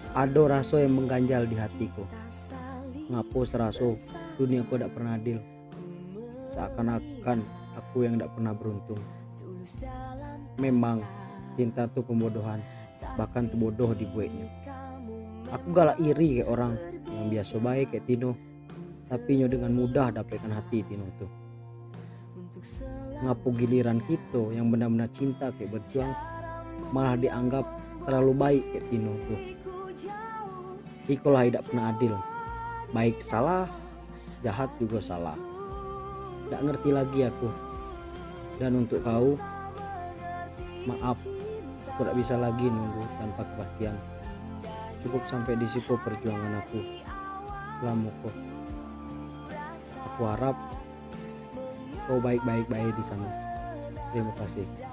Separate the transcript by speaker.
Speaker 1: Ada rasa yang mengganjal di hatiku. Ngapo seraso dunia ku tidak pernah adil. Seakan-akan aku yang tidak pernah beruntung. Memang cinta tuh pembodohan, bahkan terbodoh dibuatnya. Aku galak iri kayak orang yang biasa baik kayak Tino, tapi nyo dengan mudah dapatkan hati Tino tuh. Ngapo giliran kita yang benar-benar cinta kayak berjuang malah dianggap terlalu baik kayak Tino tuh. Ikolah tidak pernah adil. Baik salah, jahat juga salah. Gak ngerti lagi aku. Dan untuk kau, maaf, aku tak bisa lagi nunggu tanpa kepastian. Cukup sampai di situ perjuangan aku selama kau. Aku harap kau baik-baik di sana. Terima kasih.